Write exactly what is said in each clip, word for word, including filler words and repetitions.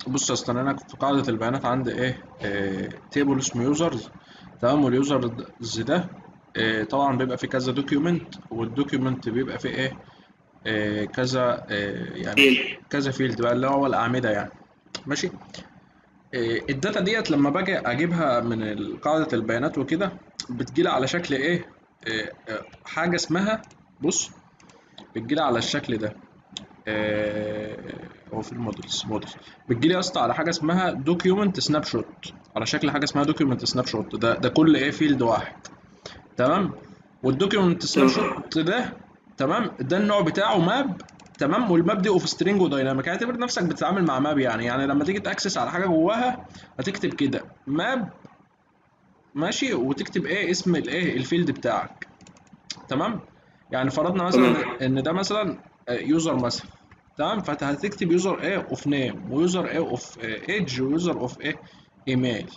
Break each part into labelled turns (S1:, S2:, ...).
S1: بص يا اسطى، انا في قاعده البيانات عندي ايه, إيه تيبل اسمه يوزرز. تمام. واليوزرز ده إيه طبعا بيبقى فيه كذا دوكيومنت، والدوكيومنت بيبقى فيه ايه, إيه كذا إيه يعني
S2: فيل.
S1: كذا فيلد بقى اللي هو الاعمده يعني. ماشي. إيه الداتا ديت لما باجي اجيبها من قاعده البيانات وكده بتجيلي على شكل ايه, إيه إيه، حاجه اسمها، بص، بتجيلي على الشكل ده. آه، هو في المودلز مودلز بتجيلي يا اسطى على حاجه اسمها دوكيومنت سناب شوت، على شكل حاجه اسمها دوكيومنت سناب شوت. ده ده كل ايه فيلد واحد. تمام. والدوكيومنت سناب
S2: تمام.
S1: شوت ده، تمام، ده النوع بتاعه ماب. تمام. والماب دي اوف سترينج ودايناميك، اعتبر نفسك بتتعامل مع ماب يعني يعني لما تيجي تاكسس على حاجه جواها هتكتب كده ماب. ماشي. وتكتب ايه اسم الايه الفيلد بتاعك. تمام. يعني فرضنا مثلا
S2: تمام.
S1: ان ده مثلا يوزر مثلا. تمام. فانت هتكتب يوزر ايه اوف نيم، ويوزر ايه اوف ايدج، ويوزر اوف ايه ايميل.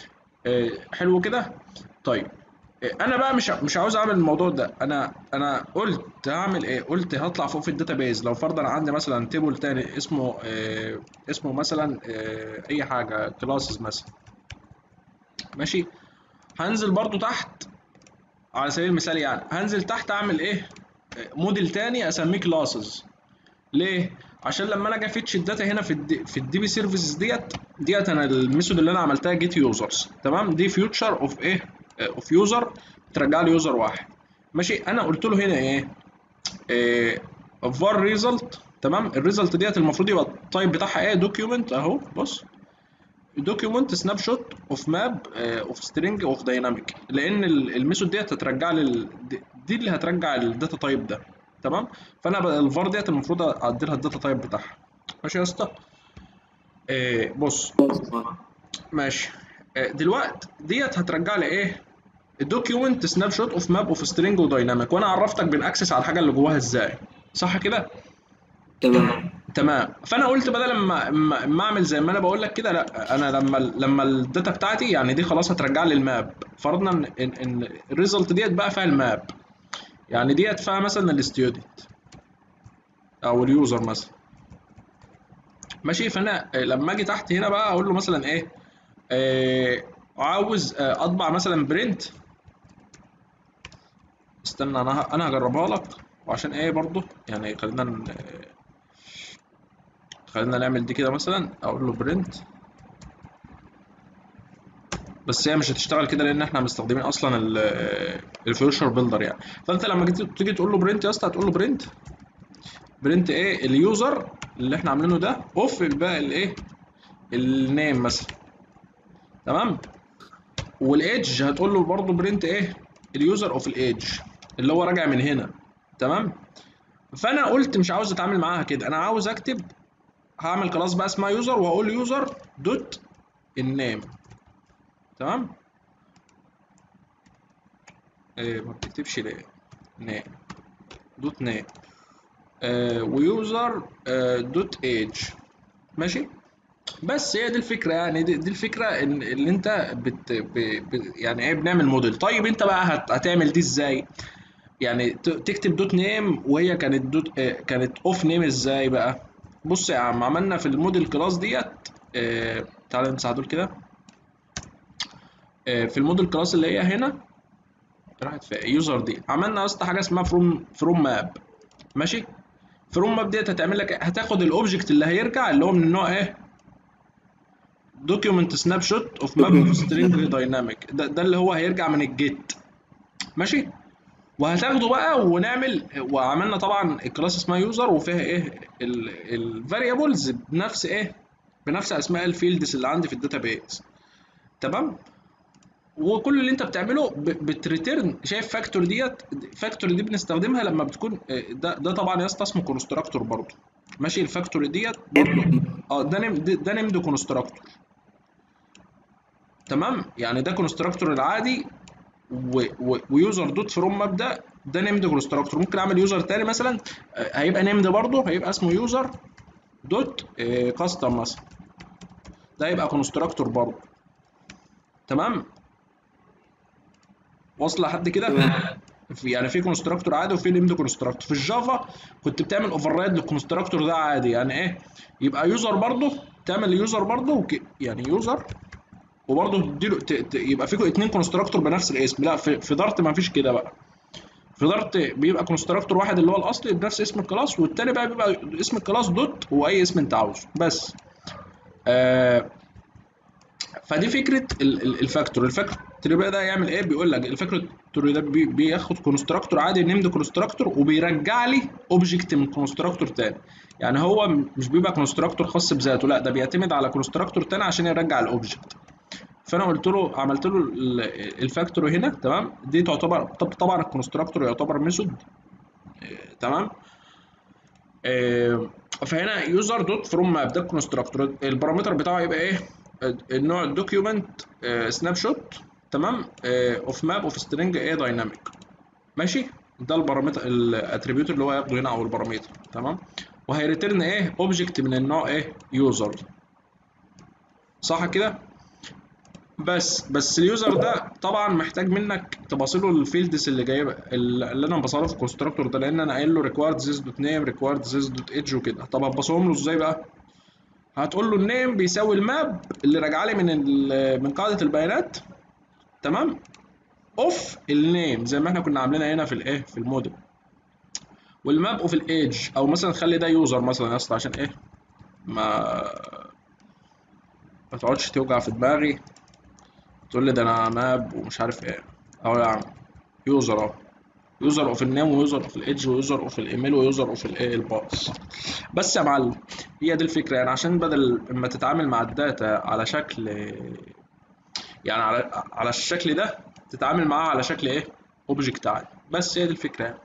S1: حلو كده. طيب. آه، انا بقى مش مش عاوز اعمل الموضوع ده. انا انا قلت هعمل ايه؟ قلت هطلع فوق في الداتابيز. لو فرضا عندي مثلا تيبل تاني اسمه آه، اسمه مثلا آه، اي حاجه كلاسز مثلا. ماشي. هنزل برضو تحت، على سبيل المثال يعني هنزل تحت اعمل ايه, موديل تاني اسميه كلاسز. ليه؟ عشان لما انا اجي افيتش الداتا هنا في الدي في الدي بي سيرفيسز ديت ديت انا الميثود اللي انا عملتها جيت يوزرز. تمام. دي فيوتشر اوف ايه, اوف يوزر، ترجع لي يوزر واحد. ماشي. انا قلت له هنا ايه, إيه var ريزلت. تمام. الريزلت ديت المفروض يبقى التايب بتاعها ايه, دوكيومنت اهو. بص، دوكيومنت سناب شوت اوف ماب اوف سترينج اوف دايناميك، لان الميثود ديت هترجع لي ال- دي دي اللي هترجع الداتا تايب ده. تمام. فانا بقى الفار ديت المفروض اعدي لها الداتا تايب بتاعها. ماشي يا اسطى. إيه بص. ماشي. إيه دلوقتي ديت هترجع لي ايه, الدوكيومنت سناب شوت اوف ماب اوف سترينج ودايناميك، وانا عرفتك بنأكسس على الحاجه اللي جواها ازاي. صح كده؟
S2: تمام.
S1: تمام. فانا قلت بدل ما ما ما اعمل زي ما انا بقول لك كده، لا، انا لما لما الداتا بتاعتي يعني دي خلاص هترجع لي الماب. فرضنا ان ان إن الريزلت ديت بقى فيها الماب، يعني ديت فيها مثلا الستودنت او اليوزر مثلا. ماشي. فانا لما اجي تحت هنا بقى اقول له مثلا ايه, آه عاوز آه اطبع مثلا برنت. استنى انا ه- انا هجربها لك. وعشان ايه برضو يعني خلينا ن- خلينا نعمل دي كده مثلا. اقول له برنت، بس هي مش هتشتغل كده لان احنا مستخدمين اصلا الفيوتشر بيلدر يعني. فانت لما جيت تيجي تقول له برنت يا اسطى هتقول له برنت برنت ايه اليوزر اللي احنا عاملينه ده اوف بقى الايه, النيم مثلا. تمام. والايدج هتقول له برضه برنت ايه, اليوزر اوف الايدج اللي هو راجع من هنا. تمام. فانا قلت مش عاوز اتعامل معاها كده، انا عاوز اكتب. هعمل كلاس بقى اسمها يوزر وهقول يوزر دوت النيم. تمام. إيه ما بتكتبش ليه نيم دوت نيم, آه ويوزر آه دوت ايج. ماشي. بس هي دي الفكره يعني دي, دي الفكره ان اللي انت بت ب ب يعني ايه بنعمل موديل. طيب انت بقى هت هتعمل دي ازاي؟ يعني ت- تكتب دوت نيم وهي كانت دوت آه كانت اوف نيم ازاي بقى؟ بص يا عم, عملنا في الموديل كلاس ديت. آه تعالى نمسح دول كده. آه في الموديل كلاس اللي هي هنا راحت في يوزر دي, عملنا يا اسطى حاجه اسمها فروم فروم ماب. ماشي. فروم ماب ديت هتعمل لك هتاخد الاوبجكت اللي هيرجع اللي هو من النوع ايه, دوكيومنت سناب شوت اوف ماب اوف سترينج دايناميك. ده ده اللي هو هيرجع من الجيت. ماشي. وهتاخده بقى ونعمل, وعملنا طبعا الكلاس اسمها يوزر وفيها ايه الفاريبلز بنفس ايه, بنفس اسماء الفيلدز اللي عندي في الداتابيز. تمام. وكل اللي انت بتعمله ب- بتريتيرن. شايف فاكتور ديت, فاكتور دي بنستخدمها لما بتكون آه، ده ده طبعا يا اسطى اسمه كونستراكتور برضه. ماشي. الفاكتور ديت برضه اه ده نيم ده ده نيمد كونستراكتور. تمام. يعني ده كونستراكتور العادي, و- و- ويوزر دوت فروم مبدا ده نيمد كونستراكتور. ممكن اعمل يوزر تاني مثلا آه، هيبقى نيمد برضه, هيبقى اسمه يوزر دوت كاستم مثلا. ده هيبقى كونستراكتور برضه. تمام. واصله لحد كده؟
S2: تمام.
S1: في يعني في كونستراكتور عادي وفي نيمد كونستراكتور. في الجافا كنت بتعمل اوفر رايد للكونستراكتور ده عادي, يعني ايه, يبقى يوزر برضه تعمل يوزر برضه يعني يوزر، وبرضه تديله يبقى فيكم اتنين كونستراكتور بنفس الاسم. لا في, في دارت ما فيش كده بقى. في دارت بيبقى كونستراكتور واحد اللي هو الاصلي بنفس اسم الكلاس، والتاني بقى بيبقى اسم الكلاس دوت واي اسم انت عاوزه بس. آه فدي فكره الفاكتور. الفاكتور بقى ده يعمل ايه؟ بيقول لك الفاكتور ده بي بياخد كونستراكتور عادي نيمد كونستراكتور وبيرجع لي اوبجكت من كونستراكتور تاني. يعني هو مش بيبقى كونستراكتور خاص بذاته، لا ده بيعتمد على كونستراكتور تاني عشان يرجع الاوبجكت. فانا قلت له عملت له الفاكتور هنا تمام. دي تعتبر طبعا الكونستراكتور يعتبر ميثود تمام. فهنا يوزر دوت فروم ماب ده الكونستراكتور، البارامتر بتاعه يبقى ايه؟ النوع الدوكيومنت سناب شوت تمام اوف ماب اوف سترينج ايه دايناميك ماشي. ده البارامتر الاتريبيوت اللي هو ياخده هنا او البارامتر تمام. وهيريترن ايه؟ اوبجكت من النوع ايه؟ يوزر. صح كده؟ بس بس اليوزر ده طبعا محتاج منك تبصله الفيلدز اللي جايبه اللي انا بصله في الكونستراكتور ده، لان انا قايل له ريكوايرد ذيس دوت نيم ريكوايرد ذيس دوت ايدج وكده. طب هتبصهم له ازاي بقى؟ هتقول له النيم بيساوي الماب اللي راجع لي من من قاعده البيانات تمام اوف النيم زي ما احنا كنا عاملينها هنا في الايه في الموديل، والماب اوف الايدج. او مثلا خلي ده يوزر مثلا يا اسطى عشان ايه ما ما تقعدش توجع في دماغي تقول لي ده انا ماب ومش عارف ايه. اهو يا عم يوزر اهو، يوزر اوف النيم ويوزر اوف الايدج ويوزر اوف الايميل ويوزر اوف الايه الباص. بس يا معلم هي دي الفكره، يعني عشان بدل ما تتعامل مع الداتا على شكل يعني على على الشكل ده تتعامل معاه على شكل ايه؟ اوبجكت عادي. بس هي دي الفكره يعني.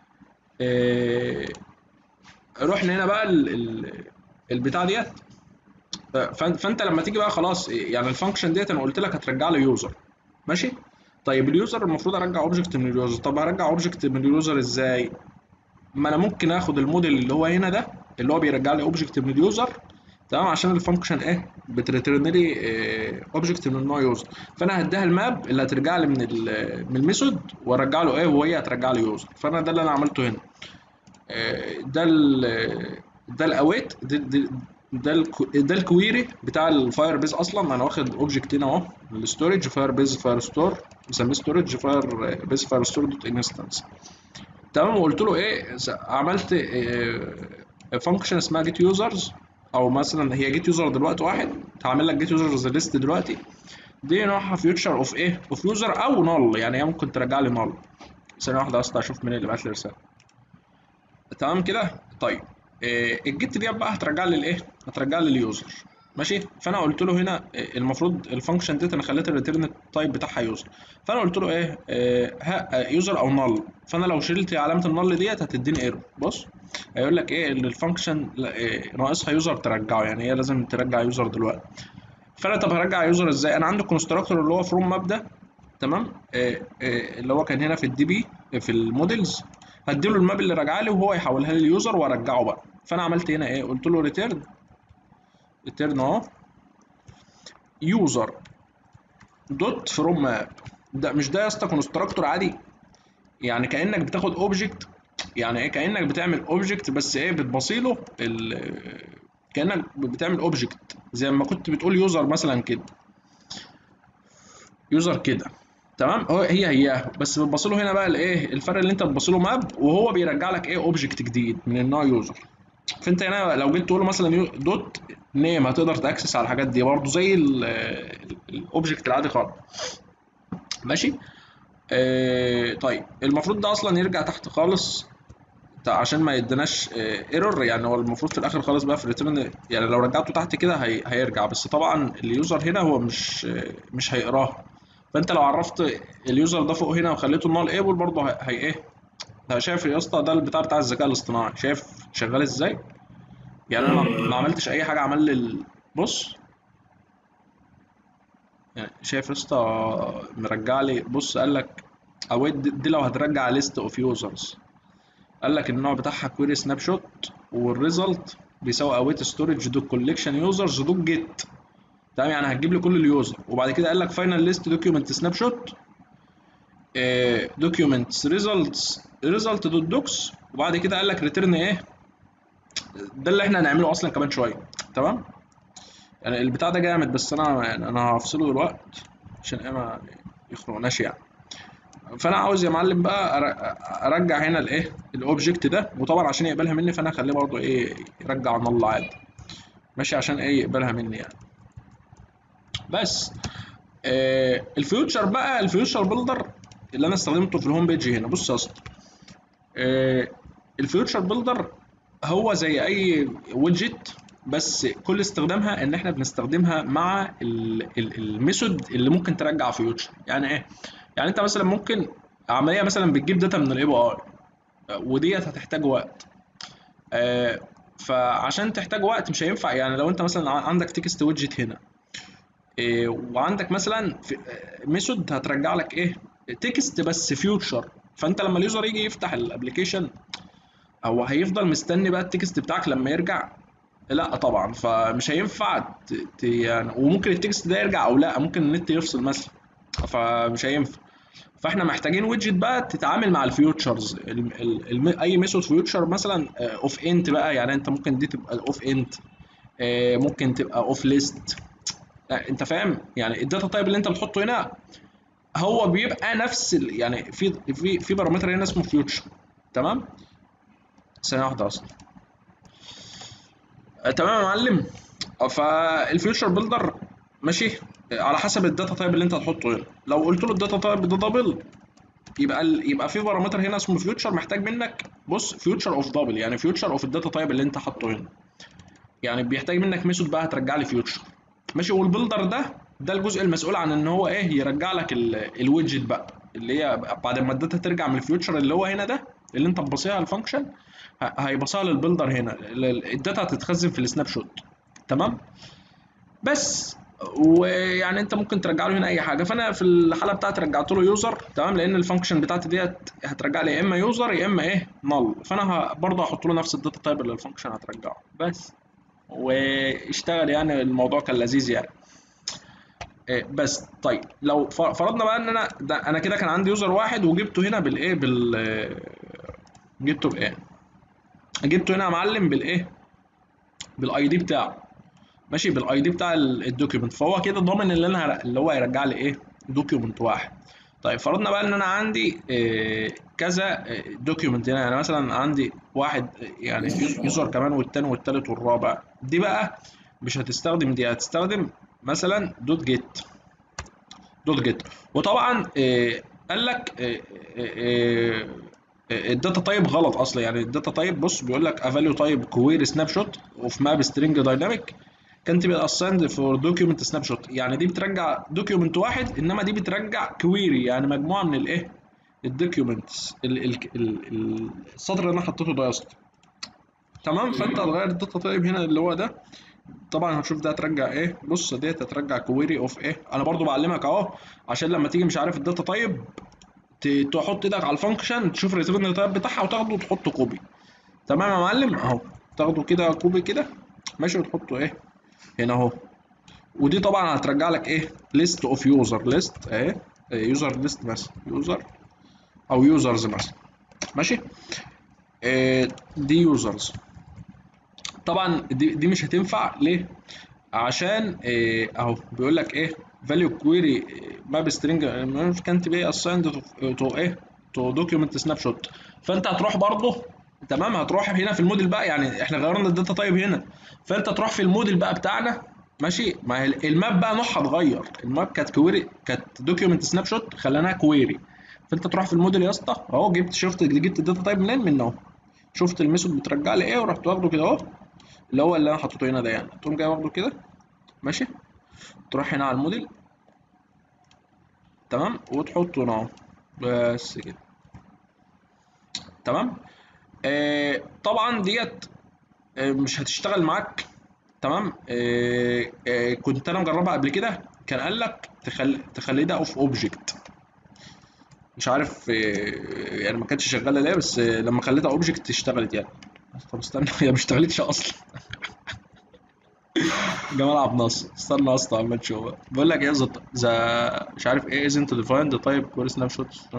S1: إيه رحنا هنا بقى ال ال البتاع ديت. فانت لما تيجي بقى خلاص يعني الفانكشن ديت انا قلت لك هترجع له يوزر ماشي. طيب اليوزر المفروض ارجع اوبجكت من اليوزر. طب هرجع اوبجكت من اليوزر ازاي؟ ما انا ممكن اخد الموديل اللي هو هنا ده اللي هو بيرجع لي اوبجكت من اليوزر تمام، عشان الفانكشن ايه بتريترن لي اوبجكت من النوع يوزر. فانا هديها الماب اللي هترجع لي من من الميثود وارجع له ايه وهي هترجع لي يوزر. فانا ده اللي انا عملته هنا. ده ال ده الاويت ده ده ده, ده الكويري بتاع الفاير بيز. اصلا انا واخد اوبجكت هنا اهو الستورج فاير بيز فاير ستور مسميه ستورج فاير بيز فاير ستور دوت انستنس تمام. وقلت له ايه؟ عملت فانكشن اسمها جيت يوزرز، او مثلا هي جيت يوزر دلوقتي واحد هعمل لك جيت يوزرز ليست دلوقتي. دي نوعها فيوتشر اوف ايه؟ اوف يوزر او نل، يعني هي ممكن ترجع لي نل. ثانيه واحده اصلا اشوف مين اللي بعت لي رساله. تمام كده. طيب إيه الجيت دي بقى هترجع لي الايه؟ هترجع لي اليوزر ماشي. فانا قلت له هنا المفروض الفانكشن ديت انا خليت الريتيرن تايب بتاعها يوزر. فانا قلت له ايه؟ ها يوزر او نل. فانا لو شلت علامه النل ديت هتديني ايرور. بص هيقول لك ايه؟ ان الفانكشن ناقصها يوزر ترجعه، يعني هي لازم ترجع يوزر دلوقتي. فانا طب هرجع يوزر ازاي؟ انا عندي الكونستراكتور اللي هو فروم ماب ده تمام. إيه إيه اللي هو كان هنا في الدي بي في المودلز. هديله الماب اللي راجعه لي وهو يحولها لي اليوزر وارجعه بقى. فانا عملت هنا ايه؟ قلت له ريتيرن ريتيرن اهو يوزر دوت فروم ماب. ده مش ده يا اسطى كونستراكتور عادي؟ يعني كانك بتاخد اوبجكت، يعني ايه؟ كانك بتعمل اوبجكت بس ايه بتبصيله كانك بتعمل اوبجكت زي ما كنت بتقول يوزر مثلا كده، يوزر كده تمام. هو هي هي بس بتبصله هنا بقى الايه الفرق اللي انت بتبصله ماب وهو بيرجع لك ايه؟ اوبجكت جديد من النوع يوزر. فانت هنا لو جيت تقول له مثلا دوت نيم هتقدر تاكسس على الحاجات دي برضه زي الاوبجكت العادي خالص ماشي. آه طيب المفروض ده اصلا يرجع تحت خالص عشان ما يديناش ايرور. يعني هو المفروض في الاخر خالص بقى في الريتيرن، يعني لو رجعته تحت كده هي هيرجع. بس طبعا اليوزر هنا هو مش مش هيقراها. فانت لو عرفت اليوزر ده فوق هنا وخليته نال ايبل برضه هي, هي ايه؟ ده شايف يا اسطى ده البتاع بتاع الذكاء الاصطناعي شايف شغال ازاي؟ يعني انا ما عملتش اي حاجه عمل لي. بص يعني شايف يا اسطى مرجع لي. بص قال لك اويت دي لو هترجع ليست اوف يوزرز قال لك النوع بتاعها كويري سناب شوت والريزلت بيساوي اويت ستورج دوت كولكشن يوزرز دوت جيت تمام. يعني هتجيب لي كل اليوزر. وبعد كده قال لك فاينل ليست دوكيومنت سناب شوت دوكيومنتس ريزلتس ريزلت دوت دوكس. وبعد كده قال لك ريتيرن ايه؟ ده اللي احنا هنعمله اصلا كمان شويه تمام. يعني البتاع ده جامد، بس انا يعني انا هفصله دلوقتي عشان ايه ما يخنقناش يعني. فانا عاوز يا معلم بقى أر- ارجع هنا الايه الاوبجكت ده، وطبعا عشان يقبلها مني فانا هخليه برضه ايه يرجع نل عادي، ماشي، عشان ايه يقبلها مني يعني. بس آه الفيوتشر بقى، الفيوتشر بيلدر اللي انا استخدمته في الهوم بيج هنا، بص يا اسطى. آه الفيوتشر بيلدر هو زي اي ويدجت، بس كل استخدامها ان احنا بنستخدمها مع الميثود اللي ممكن ترجع فيوتشر. يعني ايه؟ يعني انت مثلا ممكن عمليه مثلا بتجيب داتا من الاي بي اي، وديت هتحتاج وقت. آه فعشان تحتاج وقت مش هينفع، يعني لو انت مثلا عندك تكست ويدجت هنا، إيه، وعندك مثلا ميثود هترجع لك ايه تكست بس فيوتشر، فانت لما اليوزر يجي يفتح الابلكيشن هو هيفضل مستني بقى التكست بتاعك لما يرجع؟ لا طبعا، فمش هينفع ت... ت... يعني، وممكن التكست ده يرجع او لا، ممكن النت يفصل مثلا، فمش هينفع. فاحنا محتاجين ويدجت بقى تتعامل مع الفيوتشرز، ال... ال... ال... اي ميثود فيوتشر مثلا اوف انت بقى، يعني انت ممكن دي تبقى اوف انت، ممكن تبقى اوف ليست، انت فاهم يعني. الداتا تايب اللي انت بتحطه هنا هو بيبقى نفس ال... يعني في في في بارامتر هنا اسمه فيوتشر. تمام، ثانيه واحده اصلا. آه، تمام يا معلم. آه، فالفيوتشر بيلدر ماشي آه، على حسب الداتا تايب اللي انت هتحطه هنا. لو قلت له الداتا تايب ده دبل، يبقى ال... يبقى في بارامتر هنا اسمه فيوتشر محتاج منك، بص فيوتشر اوف دبل، يعني فيوتشر اوف الداتا تايب اللي انت حاطه هنا، يعني بيحتاج منك ميثود بقى هترجع لي فيوتشر. ماشي، والبيلدر ده ده الجزء المسؤول عن ان هو ايه يرجع لك الويدجت بقى، اللي هي بعد ما الداتا ترجع من الفيوتشر اللي هو هنا ده اللي انت ببصيها على الفانكشن، هيبصيها للبيلدر هنا، الداتا هتتخزن في السناب شوت. تمام. بس ويعني انت ممكن ترجع له هنا اي حاجه، فانا في الحاله بتاعتي رجعت له يوزر، تمام، لان الفانكشن بتاعتي ديت هترجع لي يا اما يوزر يا اما ايه نل، فانا برضه هحط له نفس الداتا تايب اللي الفانكشن هترجعه بس، واشتغل يعني الموضوع كان لذيذ يعني. إيه بس طيب لو ف- فرضنا بقى ان انا ده انا كده كان عندي يوزر واحد وجبته هنا بالايه بال جبته بايه جبته هنا يا معلم بالايه بالاي دي بتاعه، ماشي، بالاي دي بتاع الدوكيومنت، فهو كده ضامن اللي انا هر- اللي هو هيرجع لي ايه دوكيومنت واحد. طيب فرضنا بقى ان انا عندي إيه كذا دوكيومنت هنا، يعني مثلا عندي واحد يعني يوزر كمان والتاني والتالت والرابع، دي بقى مش هتستخدم دي، هتستخدم مثلا دوت جيت، دوت جيت. وطبعا آه، قال لك آه، آه، آه، الداتا تايب غلط اصلا، يعني الداتا تايب بص بيقول لك افاليو تايب كويري سناب شوت اوف ماب سترينج دايناميك كانت بي اسايند فور دوكيومنت سناب شوت، يعني دي بترجع دوكيومنت واحد، انما دي بترجع كويري يعني مجموعه من الايه الدوكيومنتس، السطر اللي انا حطيته ده يا اسطى. تمام، فانت هتغير الداتا تايب هنا اللي هو ده. طبعا هنشوف ده هترجع ايه، بص ديت هترجع كويري اوف ايه، انا برضو بعلمك اهو عشان لما تيجي مش عارف الداتا تايب ت- تحط ايدك على الفانكشن تشوف الريتيرن تايب بتاعها وتاخده وتحطه كوبي. تمام يا معلم اهو، تاخده كده كوبي كده، ماشي، وتحطه ايه هنا اهو. ودي طبعا هترجع لك ايه ليست اوف يوزر ليست اهي، يوزر ليست مثلا يوزر او يوزرز مثلا، ماشي. إيه دي يوزرز، طبعا دي, دي مش هتنفع ليه؟ عشان إيه اهو بيقول لك ايه فاليو كويري ماب سترينج كانت بي اسايند تو ايه تو دوكيومنت سناب شوت، فانت هتروح برضه، تمام، هتروح هنا في الموديل بقى، يعني احنا غيرنا الداتا تايب هنا، فانت تروح في الموديل بقى بتاعنا، ماشي. ما هي الماب بقى نوعها اتغير، الماب كانت كويري كانت دوكيومنت سناب شوت خليناها كويري، فانت تروح في الموديل يا اسطى اهو، جبت شفت جبت الداتا تايب منين من اهو، شفت الميثود بترجع لي ايه ورحت واخده كده اهو، اللي هو اللي انا حطيته هنا ده، يعني تقوم جاي واخده كده، ماشي، تروح هنا على الموديل، تمام، وتحطه هنا اهو بس كده. تمام. آه طبعا ديت آه مش هتشتغل معاك. تمام. آه آه كنت انا مجربها قبل كده، كان قال لك تخلي تخلي ده اوف اوبجكت، مش عارف آه يعني ما كانتش شغاله ليه، بس آه لما خليتها اوبجكت اشتغلت يعني. طب استنى هي ما اشتغلتش اصلا. جمال عبد الناصر، استنى يا اسطى عمال تشوف بقول لك ايه، ذا مش عارف ايه isn't defined type core snapshots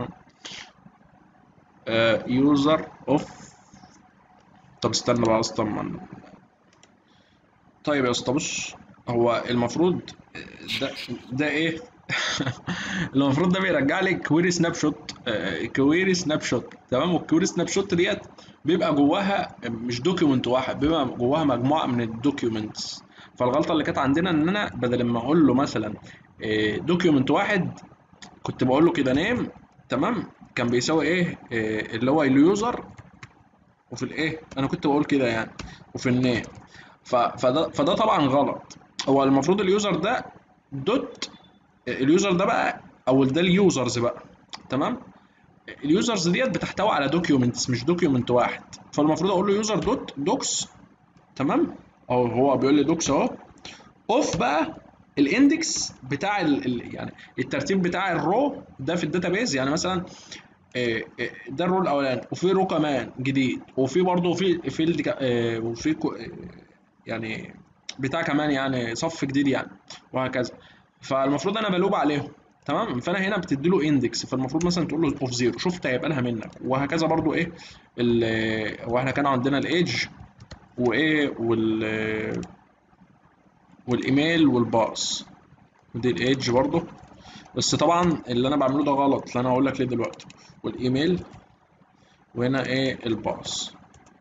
S1: يوزر اوف. طب استنى بقى اصلا من... طيب يا اسطى بص، هو المفروض ده ده ايه؟ المفروض ده بيرجع لي كويري سناب شوت، كويري سناب شوت تمام. والكويري سناب شوت ديت بيبقى جواها مش دوكيومنت واحد، بيبقى جواها مجموعه من الدوكيومنتس. فالغلطه اللي كانت عندنا ان انا بدل ما اقول له مثلا دوكيومنت واحد، كنت بقول له كده نيم تمام، كان بيساوي ايه آه، اللي هو اليوزر، وفي الايه انا كنت بقول كده يعني، وفي النيم. ف- فده فده طبعا غلط. هو المفروض اليوزر ده دوت، اليوزر ده بقى او ده اليوزرز بقى تمام. اليوزرز ديت بتحتوي على دوكيومنتس مش دوكيومنت واحد. فالمفروض اقول له يوزر دوت دوكس تمام، او هو بيقول لي دوكس اهو، اوف بقى الاندكس بتاع ال ال يعني الترتيب بتاع الرو ده في الداتابيز. يعني مثلا آه، آه، ده الرو الاولاني، وفي رو كمان جديد، وفي برضه في فيلد وفي كو- آه، يعني بتاع كمان يعني صف جديد يعني، وهكذا. فالمفروض انا بلوب عليهم تمام. فانا هنا بتدي له اندكس، فالمفروض مثلا تقول له اوف زيرو، شفت هيقبلها منك، وهكذا برضو ايه. ال- واحنا كان عندنا الايدج وايه وال والايميل والباص، ودي الايدج برضو. بس طبعا اللي انا بعمله ده غلط، اللي انا هقول لك ليه دلوقتي. والايميل، وهنا ايه الباص.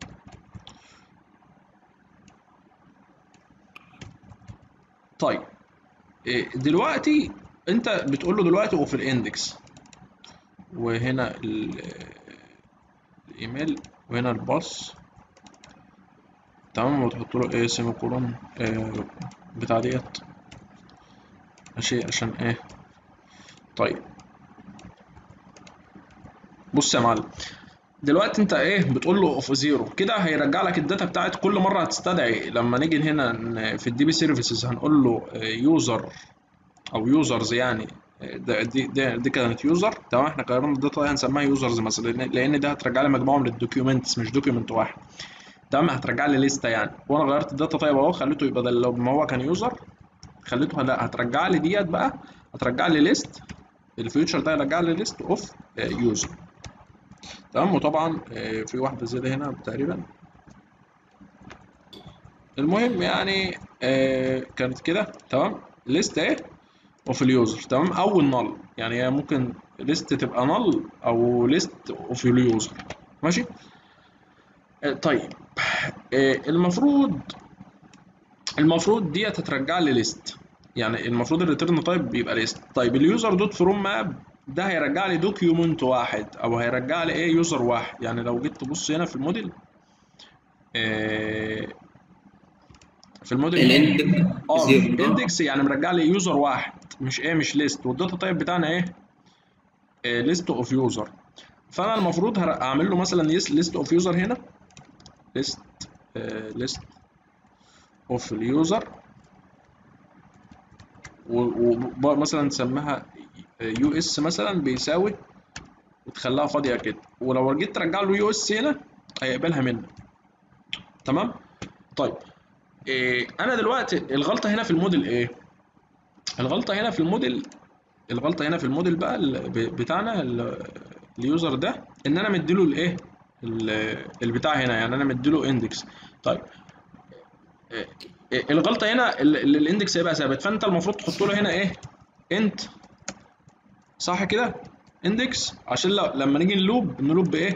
S1: طيب إيه دلوقتي انت بتقول له دلوقتي اوف الاندكس، وهنا ال- الايميل، وهنا الباص تمام، وتحط له ايه سيمي كولون آه بتاع ديت ماشي عشان ايه. طيب بص يا معلم، دلوقتي انت ايه بتقول له اوف زيرو كده، هيرجع لك الداتا بتاعت كل مره هتستدعي. لما نيجي هنا ن- في الدي بي سيرفيسز هنقول له يوزر او يوزرز يعني. آه، ده دي دي, دي كانت يوزر تمام، احنا غيرنا الداتا هنسميها يوزرز مثلا، لان لأن ده هترجع لي مجموعه من الدوكيومنتس مش دوكيومنت واحد تمام. هترجع لي لسته يعني، وانا غيرت الداتا طيب اهو، خليته يبقى ده لو ما هو كان يوزر، خليته لا هترجع لي ديت بقى، هترجع لي ليست. الفيوتشر ده هيرجع لي ليست اوف يوزر تمام. وطبعا آه، في واحده زياده هنا تقريبا. المهم يعني آه، كانت كده تمام، ليست اهي اوف اليوزر تمام، او النل يعني. هي ممكن ليست تبقى نل او ليست اوف اليوزر ماشي. آه، طيب آه، المفروض المفروض دي هتترجع لي ليست، يعني المفروض الريتيرن تايب بيبقى ليست. طيب اليوزر دوت فروم ماب ده هيرجع لي دوكيومنت واحد، او هيرجع لي ايه يوزر واحد. يعني لو جيت تبص هنا في الموديل آه، في الموديل هنا
S2: الاندكس
S1: اه
S2: زيرو اه.
S1: اندكس يعني مرجع لي يوزر واحد مش ايه مش ليست. والداتا تايب بتاعنا ايه ليست اوف يوزر. فانا المفروض هر- اعمل له مثلا ليست اوف يوزر هنا، ليست ليست اوف اليوزر، ومثلا تسميها يو اس مثلا بيساوي، وتخليها فاضيه كده. ولو جيت ترجع له يو اس هنا هيقبلها منك تمام. طيب إيه انا دلوقتي الغلطه هنا في الموديل ايه؟ الغلطه هنا في الموديل الغلطه هنا في الموديل بقى ال- ب- بتاعنا ال- اليوزر ده، ان انا مديله الايه ال- البتاع هنا، يعني انا مديله اندكس. طيب إيه إيه الغلطه هنا ال- ال- الاندكس هيبقى ثابت، فانت المفروض تحط له هنا ايه انت، صح كده، اندكس، عشان لو لما نيجي نلوب نلوب بايه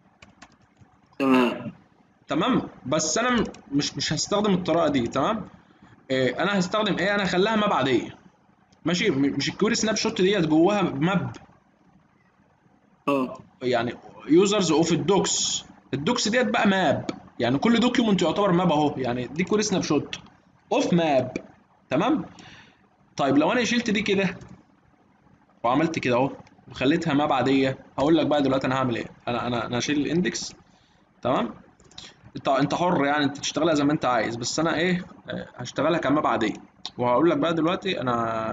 S2: تمام.
S1: تمام. بس انا م- مش مش هستخدم الطريقه دي تمام. إيه انا هستخدم ايه، انا هخليها ماب عاديه ماشي. م- مش الكويري سناب شوت ديت جواها ماب
S2: اه.
S1: يعني يوزرز اوف الدوكس. الدوكس ديت بقى ماب، يعني كل دوكيومنت يعتبر ماب اهو، يعني دي كويري سناب شوت اوف ماب تمام. طيب لو انا شلت دي كده وعملت كده اهو وخليتها ماب عاديه، هقول لك بقى دلوقتي انا هعمل ايه. انا انا انا هشيل الاندكس تمام. انت انت حر يعني، انت تشتغلها زي ما انت عايز، بس انا ايه آه، هشتغلها كماب عاديه. وهقول لك بقى دلوقتي انا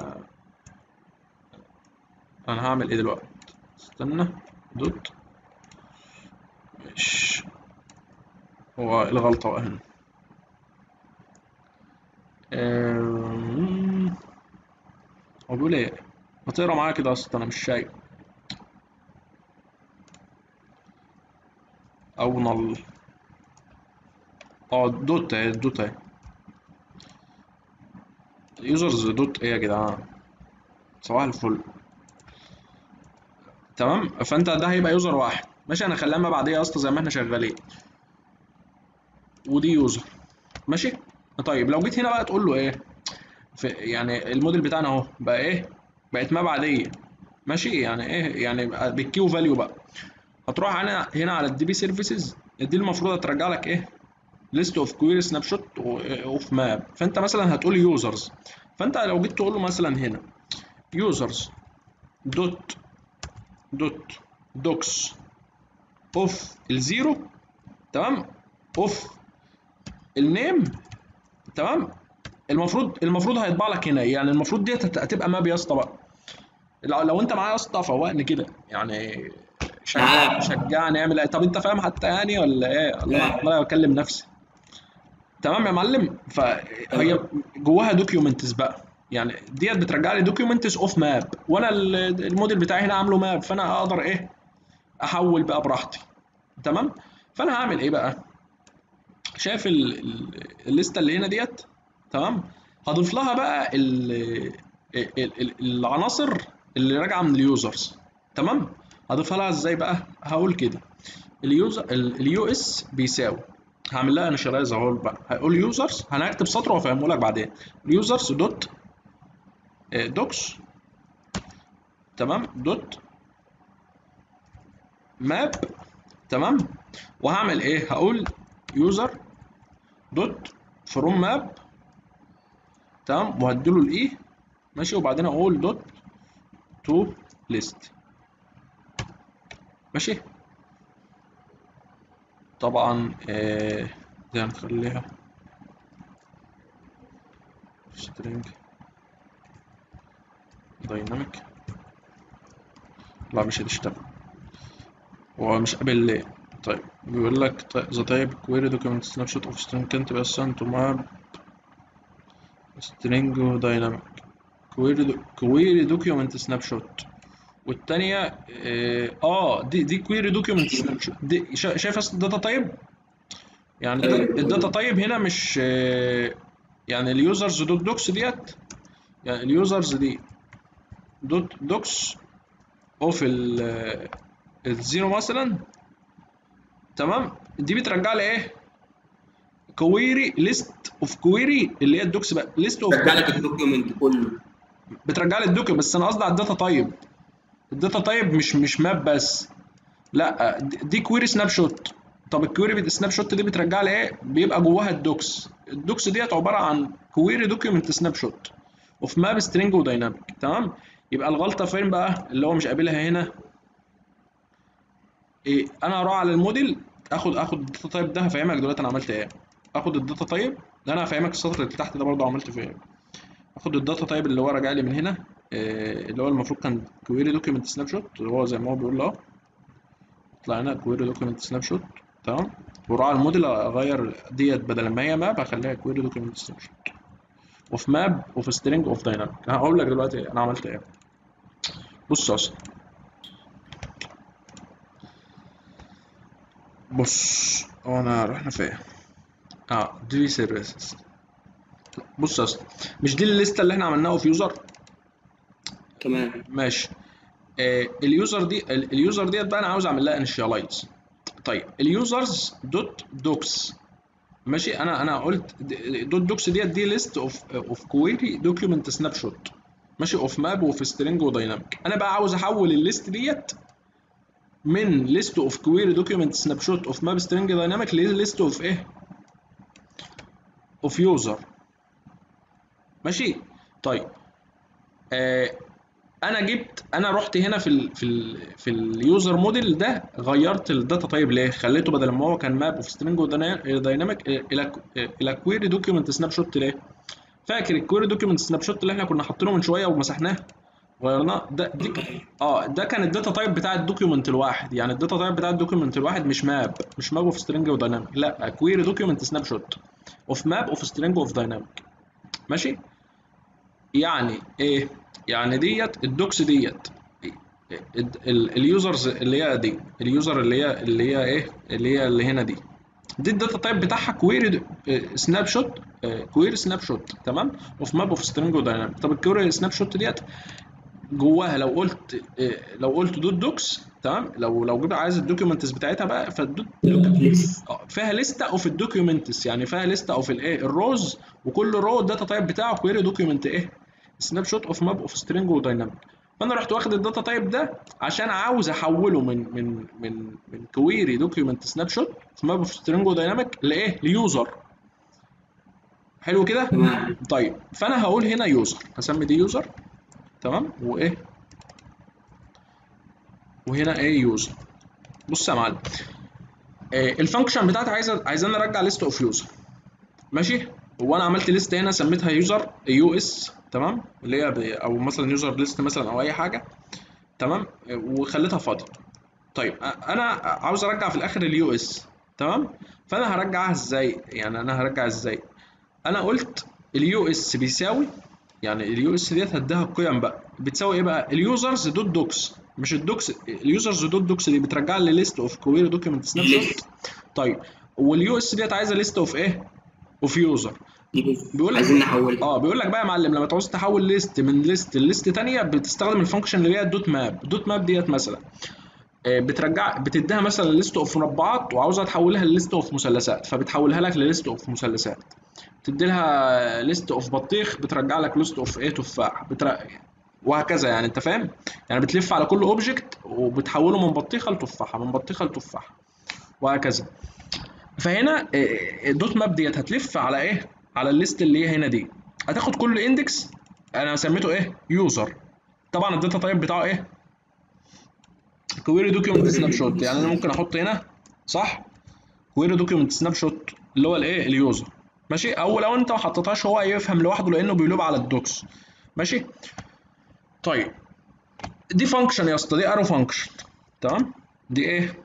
S1: انا هعمل ايه دلوقتي. استنى دوت، مش هو الغلطه بقى هنا. أم، هو بيقول ايه؟ ما تقرا معايا كده اصلا انا مش شايف. او نل، اه دوت اهي، دوت اهي. يوزرز دوت ايه يا جدعان؟ صباح الفل. تمام، فانت ده هيبقى يوزر واحد. ماشي، انا خليها ما بعديه يا اسطى زي ما احنا شغالين، ودي يوزر. ماشي. طيب لو جيت هنا بقى تقول له ايه، في يعني الموديل بتاعنا اهو بقى ايه، بقت ماب عاديه. ماشي، يعني ايه، يعني بقى بالكيو فاليو بقى. هتروح هنا هنا على الدي بي سيرفيسز، دي المفروض هترجع لك ايه، ليست اوف كويري سناب شوت اوف ماب. فانت مثلا هتقول يوزرز، فانت لو جيت تقول له مثلا هنا يوزرز دوت دوت دوكس اوف الزيرو، تمام، اوف النيم، تمام. المفروض المفروض هيطبع لك هنا، يعني المفروض ديت هت- هتبقى ماب يا اسطى بقى. لو, لو انت معايا يا اسطى فوقني كده يعني، شج...
S2: معاك.
S1: شجعني اعمل ايه. طب انت فاهم حتى يعني ولا ايه؟ ولا انا
S2: لا.
S1: عمال اكلم نفسي؟ تمام يا معلم. فهي
S2: تمام.
S1: جواها دوكيومنتس بقى، يعني ديت بترجع لي دوكيومنتس اوف ماب، وانا ال- الموديل بتاعي هنا عامله ماب، فانا اقدر ايه، احول بقى براحتي. تمام. فانا هعمل ايه بقى، شايف ال- ال- الليسته اللي هنا ديت، تمام. هضيف لها بقى ال ال ال العناصر اللي راجعه من اليوزرز. تمام. هضيفها لها ازاي بقى، هقول كده اليوزر اليو اس بيساوي، هعمل لها انشرايز اهو بقى، هقول يوزرز، انا هكتب سطر وافهمه لك بعدين. يوزرز دوت دوكس، تمام، دوت ماب، تمام. وهعمل ايه، هقول يوزر دوت فروم ماب، تمام، وهديله الاي. ماشي، وبعدين اقول دوت تو ليست. ماشي. طبعا آه دي هنخليها string dynamic. لا مش هتشتغل، هو مش قابل ليه. طيب بيقول لك the type query document snapshot of string can't be assigned to map string dynamic query do- query document snapshot. والتانية اه آه، دي دي query document snapshot دي شا- شايف اصل الداتا تايب، يعني الداتا
S2: ايوه.
S1: تايب هنا مش آه، يعني اليوزرز دوت دوكس ديت، يعني اليوزرز دي دوت دوكس اوف ال- الزيرو مثلا، تمام. دي بترجع لي ايه، كويري ليست اوف كويري اللي هي الدوكس بقى، ليست اوف
S2: رجع لك الدوكيومنت كله.
S1: بترجع لي الدوكيومنت، بس انا قصدي على الداتا تايب. الداتا تايب مش مش ماب بس، لا دي دي كويري سناب شوت. طب الكويري سناب شوت دي بترجع لي ايه، بيبقى جواها الدوكس. الدوكس ديت عباره عن كويري دوكيومنت سناب شوت اوف ماب سترينج ودايناميك، تمام. يبقى الغلطه فين بقى اللي هو مش قابلها هنا، إيه، انا هروح على الموديل، اخد اخد الداتا تايب ده، هفهمك دلوقتي انا عملت ايه. اخد الداتا تايب ده، انا هفهمك السطر اللي تحت ده برضه عملت فيه ايه. اخد الداتا تايب اللي هو راجع لي من هنا، إيه، اللي هو المفروض كان كويري دوكيمنت سناب شوت، اللي هو زي ما هو بيقول اهو، يطلع هنا كويري دوكيمنت سناب شوت، تمام. واروح على الموديل اغير ديت، بدل ما هي ماب اخليها كويري دوكيمنت سناب شوت اوف ماب اوف سترينج اوف دايناميك. هقول لك دلوقتي انا عملت ايه. بص اصلا، بص هو انا رحنا فين، اه دي سيرفيسز. بص يا اسطى، مش دي الليسته اللي احنا عملناها في يوزر؟
S2: تمام.
S1: ماشي. آه اليوزر دي ال- اليوزر ديت بقى انا عاوز اعمل لها انيشاليز. طيب اليوزرز دوت دوكس، ماشي. انا انا قلت دوت دوكس ديت دي ليست اوف اوف كويري دوكيومنت سناب شوت، ماشي، اوف ماب وفي سترينج ودايناميك. انا بقى عاوز احول الليست ديت من ليست اوف كويري دوكيومنت سناب شوت اوف ماب سترينج دايناميك لليست اوف ايه، اوف يوزر. ماشي. طيب آه انا جبت انا رحت هنا في ال في ال في اليوزر موديل ده، غيرت الداتا تايب ليه، خليته بدل ما هو كان ماب اوف سترينج ودايناميك الى الى كويري دوكيومنت سناب شوت. ليه؟ فاكر الكويري دوكيومنت سناب شوت اللي احنا كنا حاطينه من شويه ومسحناه، غيرناه ده دي ك- اه ده كان الداتا تايب بتاع الدوكيومنت الواحد، يعني الداتا تايب بتاع الدوكيومنت الواحد مش ماب، مش ماب اوف سترينج ودايناميك، لا كويري دوكيومنت سناب شوت اوف ماب اوف سترينج اوف دايناميك. ماشي. يعني ايه، يعني ديت الدوكس ديت ال- ال- اليوزرز اللي هي دي، اليوزر اللي هي اللي هي ايه، اللي هي اللي هنا دي، دي الداتا تايب بتاعها كويري سناب شوت، كويري سناب شوت تمام، اوف ماب اوف سترينج ودايناميك. طب الكويري سناب شوت ديت جواها لو قلت آه، لو قلت دوت دوكس تمام، لو لو جيت عايز الدوكيومنتس بتاعتها بقى، فالدوت دوك
S2: ليست.
S1: آه، فيها لسته اوف الدوكيومنتس، يعني فيها لسته اوف الايه الروز، وكل رو الداتا تايب بتاعه كويري دوكيومنت ايه سناب شوت اوف ماب اوف سترينج ودايناميك. فانا رحت واخد الداتا تايب ده عشان عاوز احوله من من من من كويري دوكيومنت سناب شوت في ماب اوف سترينج ودايناميك لايه ليوزر. حلو كده.
S2: تمام.
S1: طيب فانا هقول هنا يوزر، هسمي دي يوزر تمام، وايه وهنا ايه يوزر. بص يا معلم، آه، الفانكشن بتاعتي عايز عايز انا ارجع ليست اوف يوزر ماشي. وانا عملت ليست هنا سميتها يوزر يو اس تمام، اللي هي ب- او مثلا يوزر ليست مثلا او اي حاجه تمام، آه، وخليتها فاضيه. طيب أ- انا عاوز ارجع في الاخر اليو اس تمام. فانا هرجعها ازاي؟ يعني انا هرجع ازاي؟ انا قلت اليو اس بيساوي، يعني اليو اس ديت هديها القيم بقى بتساوي ايه بقى؟ اليوزرز دوت دوكس، مش الدوكس، اليوزرز دوت دوكس دي بترجع لي ليست اوف كويري دوكيمنت سناب شوت.
S2: ليست.
S1: طيب واليو اس ديت عايزه ليست اوف ايه؟ اوف يوزر. بيقول لك
S2: عايزين
S1: بقى
S2: نحولها.
S1: اه بيقول لك بقى يا معلم، لما تعوز تحول ليست من ليست لليست ثانيه بتستخدم الفانكشن اللي هي الدوت ماب. الدوت ماب ديت مثلا آه، بترجع بتديها مثلا ليست اوف مربعات وعاوزها تحولها لليست اوف مثلثات، فبتحولها لك لليست اوف مثلثات. تدي لها ليست اوف بطيخ بترجع لك ليست اوف ايه تفاح بتر... وهكذا. يعني انت فاهم؟ يعني بتلف على كل اوبجكت وبتحوله من بطيخه لتفاحه، من بطيخه لتفاحه، وهكذا. فهنا آه، الدوت ماب ديت هتلف على ايه؟ على الليست اللي هي هنا دي، هتاخد كل اندكس. انا سميته ايه؟ يوزر. طبعا الداتا تايب بتاعه ايه؟ كويري دوكيومنت سناب شوت. يعني انا ممكن احط هنا صح كويري دوكيومنت سناب شوت اللي هو الايه اليوزر ماشي، او لو انت ما حطيتهاش هو هيفهم لوحده لانه بيلوب على الدوكس ماشي. طيب دي فانكشن يا اسطى، دي ارو فانكشن تمام. دي ايه؟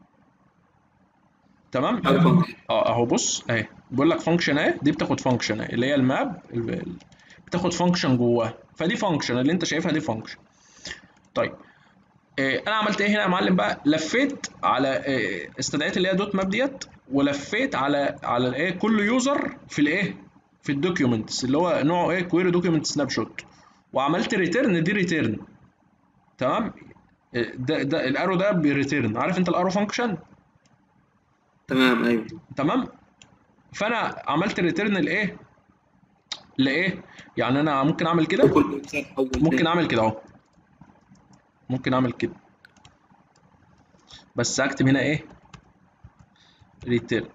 S1: تمام.
S2: او فانكشن.
S1: اه اهو بص اهي بيقول لك فانكشن اهي، دي بتاخد فانكشن اهي اللي هي الماب ال- ال- بتاخد فانكشن جواها، فدي فانكشن اللي انت شايفها دي فانكشن. طيب آه، انا عملت ايه هنا يا معلم بقى؟ لفيت على آه، استدعيت اللي هي دوت ماب ديت، ولفيت على على الايه كل يوزر في الايه في الدوكيومنتس اللي هو نوعه ايه كويري دوكيومنت سناب شوت، وعملت ريتيرن. دي ريتيرن تمام. آه، ده ده الارو ده بيريتيرن، عارف انت الارو فانكشن
S2: تمام ايوه.
S1: تمام. فانا عملت ريتيرن لايه لايه يعني انا ممكن اعمل كده،
S2: كل ويب حول
S1: ممكن
S2: تاني.
S1: اعمل كده اهو، ممكن اعمل كده، بس اكتب هنا ايه ريتيرن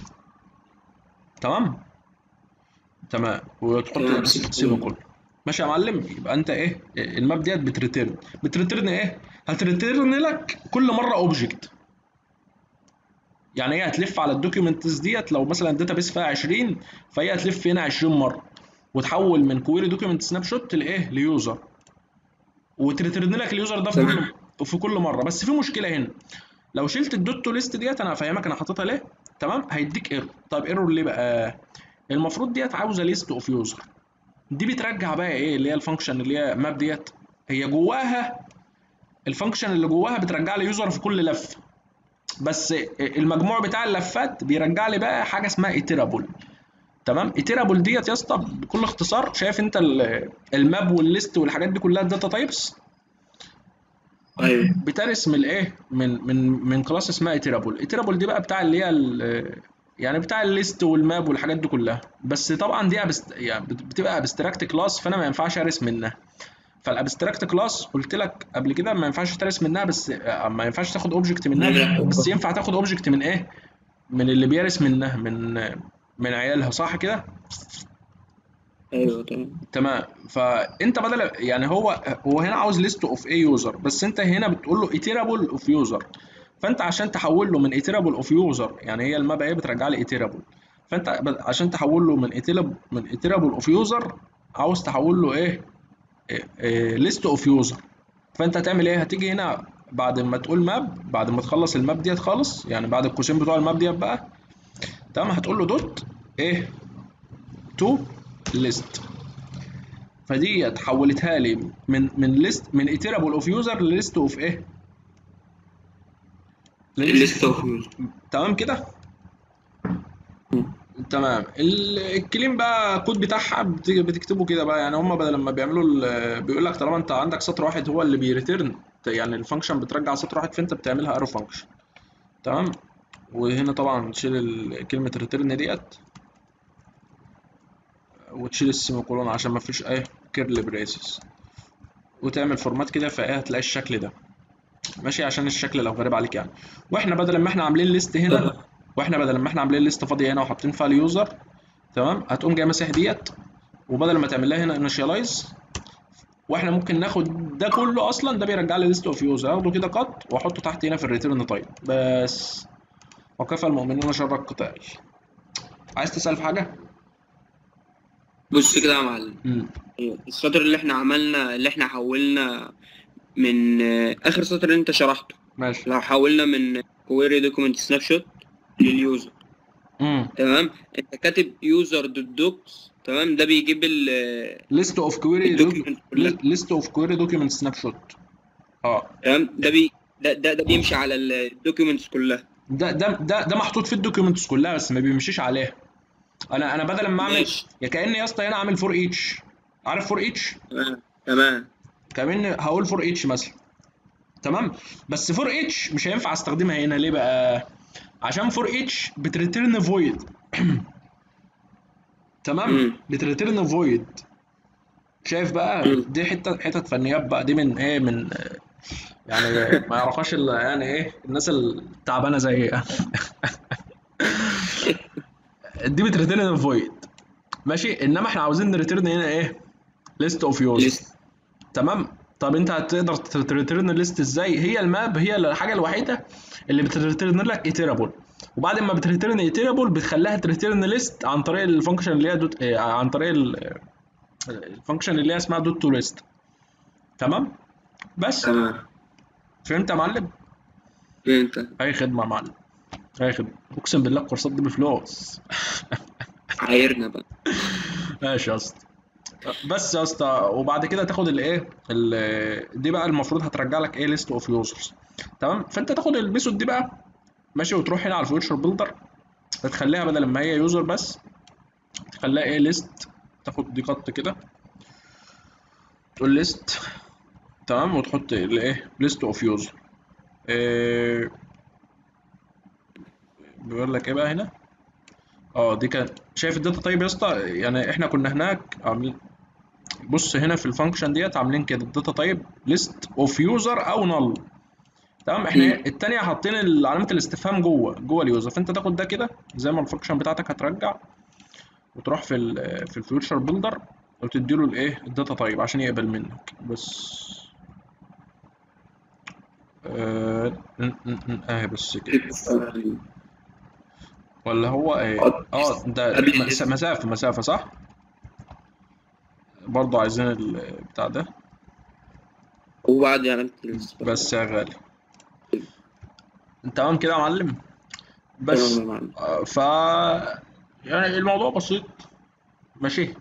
S1: تمام. تمام وتحط
S2: تمام
S1: سيبه
S2: سيكول.
S1: كله ماشي يا معلم. يبقى انت ايه الماب ديت بتريتيرن، بتريتيرن ايه؟ هتريتيرن لك كل مره اوبجكت. يعني هي هتلف على الدوكيومنتس ديت، لو مثلا الداتا بيس فيها عشرين فهي هتلف هنا عشرين مره وتحول من كويري دوكيومنت سناب شوت لايه ليوزر، وتريتيرن لك اليوزر ده في
S2: تمام.
S1: كل في كل مره. بس في مشكله هنا، لو شلت الدوت تو ليست ديت انا هفهمك انا حاططها ليه تمام، هيديك ايرور. طيب ايرور ليه بقى؟ المفروض ديت عاوزه ليست اوف يوزر، دي بترجع بقى ايه اللي هي الفانكشن اللي هي ماب ديت، هي جواها الفانكشن اللي جواها بترجع لي يوزر في كل لفه، بس المجموع بتاع اللفات بيرجع لي بقى حاجه اسمها ايترابل تمام. ايترابل ديت يا اسطى بكل اختصار، شايف انت ال- الماب والليست والحاجات دي كلها الداتا تايبس
S2: ايوه.
S1: بترث من الايه من من من كلاس اسمها ايترابل. ايترابل دي بقى بتاع اللي هي ال- يعني بتاع الليست والماب والحاجات دي كلها، بس طبعا دي أبست يعني بت- بتبقى ابستراكت كلاس، فانا ما ينفعش ارث منها. فالابستراكت كلاس قلت لك قبل كده ما ينفعش ترث منها، بس آه، ما ينفعش تاخد اوبجكت منها،
S2: نعمل
S1: بس
S2: حطها.
S1: ينفع تاخد اوبجكت من ايه؟ من اللي بيرث منها من من عيالها صح كده.
S2: ايوه تمام.
S1: تمام. فانت بدل يعني هو هو هنا عاوز ليست اوف اي يوزر، بس انت هنا بتقول له ايتيرابل اوف يوزر. فانت عشان تحول له من ايتيرابل اوف يوزر، يعني هي المابا ايه بترجع لي ايتيرابل، فانت ب- عشان تحول له من ايتيرابل من ايتيرابل اوف يوزر عاوز تحول له ايه ليست اوف يوزر. فانت هتعمل ايه؟ هتيجي هنا بعد ما تقول ماب، بعد ما تخلص الماب ديت خالص، يعني بعد القوسين بتوع الماب ديت بقى تمام، هتقول له دوت ايه تو ليست. فدي حولتها لي من من ليست من ايترابل اوف يوزر لليست اوف ايه لليست.
S2: الليست اوف يوزر.
S1: تمام كده. تمام. ال- الكليم بقى الكود بتاعها بت- بتكتبه كده بقى، يعني هم بدل لما بيعملوا ال- بيقول لك طالما انت عندك سطر واحد هو اللي بيريتيرن، يعني الفانكشن بترجع سطر واحد فانت بتعملها ارو فانكشن. تمام. وهنا طبعا تشيل ال- كلمة ريتيرن ديت، وتشيل السيمي كولون عشان ما فيش اي كيرل بريسز، وتعمل فورمات كده فايه هتلاقي الشكل ده ماشي، عشان الشكل لو غريب عليك يعني. واحنا بدل ما احنا عاملين ليست هنا،
S2: طب
S1: واحنا بدل ما احنا عاملين ليست فاضيه هنا وحاطين فيها اليوزر، تمام، هتقوم جاي ماسح ديت، وبدل ما تعمل لها هنا انيشاليز، واحنا ممكن ناخد ده كله اصلا، ده بيرجع لي ليست اوف يوزر، اخده كده كات واحطه تحت هنا في الريتيرن تايب بس. وكفى المؤمنين شر القتال. عايز تسال في حاجه؟
S2: بص كده يا معلم،
S1: امم
S2: السطر اللي احنا عملنا اللي احنا حولنا من آه، اخر سطر اللي انت شرحته،
S1: ماشي.
S2: لو حولنا من كويري دوكيمنت سناب شوت لليوزر،
S1: امم
S2: تمام، انت كاتب يوزر دوت دوكس، تمام، ده بيجيب
S1: ليست اوف كويري
S2: الدوكيمنت كلها،
S1: ليست اوف كويري دوكيمنت سناب شوت. اه.
S2: تمام، ده بي ده ده, ده بيمشي على الدوكيومنتس كلها.
S1: ده ده ده ده محطوط في الدوكيومنتس كلها بس ما بيمشيش عليها. انا انا بدل ما اعمل،
S2: ماشي،
S1: يا كاني يا اسطى هنا عامل فور اتش. عارف فور اتش؟
S2: تمام تمام.
S1: كمان هقول فور اتش مثلا. تمام. بس فور اتش مش هينفع استخدمها هنا ليه بقى؟ عشان فور اتش بتريتيرن فويد. تمام.
S2: امم
S1: بتريتيرن فويد. شايف بقى
S2: امم
S1: دي حته حتت فنيات بقى دي من ايه، من يعني ما يعرفهاش الا يعني ايه الناس التعبانه زي دي بتريتيرن فويد. ماشي. انما احنا عاوزين نريتيرن هنا ايه؟ ليست اوف يوزر.
S2: لسه.
S1: تمام. طب انت هتقدر تريتيرن ليست ازاي؟ هي الماب هي الحاجه الوحيده اللي بتريتيرن لك ايتيرابل، وبعد ما بتريتيرن ايتيرابل بتخليها تريتيرن ليست عن طريق الفانكشن اللي هي دوت اه، عن طريق ال- الفانكشن اللي هي اسمها دوت تو ليست. تمام. بس.
S2: تمام،
S1: فهمت يا معلم؟
S2: فهمت.
S1: اي خدمه يا معلم. اي خدمه، اقسم بالله الكورسات دي بفلوس.
S2: عايرنا بقى.
S1: ماشي يا اسطى. بس يا اسطى، وبعد كده تاخد الايه ال- دي بقى المفروض هترجع لك ايه؟ ليست اوف يوزرز. تمام. فانت تاخد الميثود دي بقى ماشي، وتروح هنا على الفيوتشر بيلدر، تخليها بدل ما هي يوزر بس تخليها ايه؟ ليست. تاخد دي قط كده، تقول ليست. تمام. وتحط الايه؟ ليست اوف يوزر. إيه بيقول لك ايه بقى هنا؟ اه دي كان شايف الداتا تايب يا اسطى؟ يعني احنا كنا هناك عاملين، بص هنا في الفانكشن ديت عاملين كده الداتا تايب ليست اوف يوزر او نل. تمام. احنا
S2: امم
S1: التانية حاطين علامة الاستفهام جوه جوه اليوزر، فانت تاخد ده كده زي ما الفانكشن بتاعتك هترجع، وتروح في ال في الفيوتشر بيلدر وتدي له الايه؟ الداتا تايب عشان يقبل منك بس. آه ن- ن- ن- اهي بس كده. ولا هو ايه؟ اه ده
S2: قبل
S1: مس-
S2: الليست
S1: مسافة مسافة صح؟ برضو عايزين البتاع ده.
S2: وبعد علامة الاستفهام.
S1: بس يا غالي. تمام كده يا معلم.
S2: تمام
S1: بس.
S2: يا معلم.
S1: آه، ف يعني الموضوع بسيط ماشي.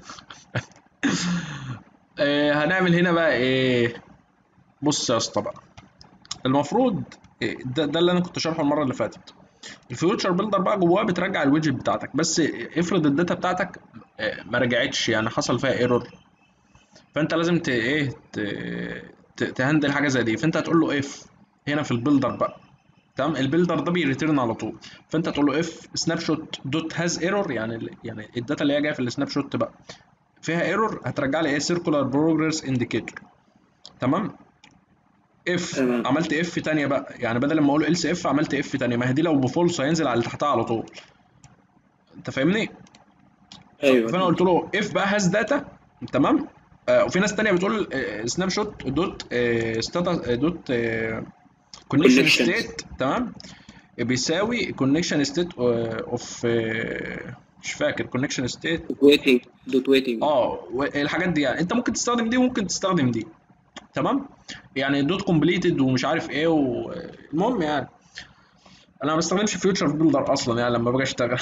S1: آه هنعمل هنا بقى ايه؟ بص يا اسطى بقى، المفروض إيه، ده, ده اللي انا كنت شارحه المره اللي فاتت. الفيوتشر بيلدر بقى جواه بترجع الويدجت بتاعتك، بس افرض الداتا بتاعتك آه، ما رجعتش، يعني حصل فيها ايرور، فانت لازم ت ايه ت... ت... تهندل حاجه زي دي. فانت هتقول له اف هنا في البيلدر بقى. تمام. البيلدر ده بيريتيرن على طول، فانت تقول له اف سناب شوت دوت هاز ايرور، يعني ال- يعني الداتا اللي هي جايه في السناب شوت بقى فيها ايرور، هترجع لي ايه؟ سيركولار بروجرس انديكيتور. تمام. اف
S2: تمام،
S1: عملت اف تانية بقى، يعني بدل ما اقول else اف عملت اف تانية، ما هي دي لو بفولس هينزل على اللي تحتها على طول. انت فاهمني؟ ف-
S2: ايوه
S1: فانا
S2: تمام.
S1: قلت له اف بقى هاز داتا. تمام. آه وفي ناس تانية بتقول سناب شوت دوت ستاتس دوت كونكشن
S2: كونكشنز.
S1: ستيت. تمام. بيساوي كونكشن ستيت اوف، مش فاكر كونكشن ستيت.
S2: دوت ويتنج دوت ويتنج.
S1: اه الحاجات دي يعني انت ممكن تستخدم دي وممكن تستخدم دي. تمام. يعني دوت كومبليتد ومش عارف ايه و... المهم يعني انا ما بستخدمش فيوتشر بيلدر اصلا يعني لما باجي اشتغل.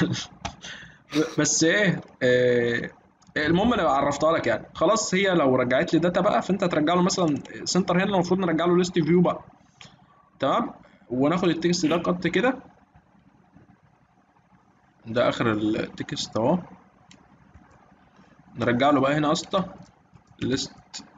S1: بس ايه آه، المهم انا عرفتها لك يعني خلاص. هي لو رجعت لي داتا بقى فانت هترجع له مثلا سنتر، هنا المفروض نرجع له ليست فيو بقى. تمام. وناخد التكست ده قط كده، ده اخر التكست اهو. نرجع له بقى هنا يا اسطى list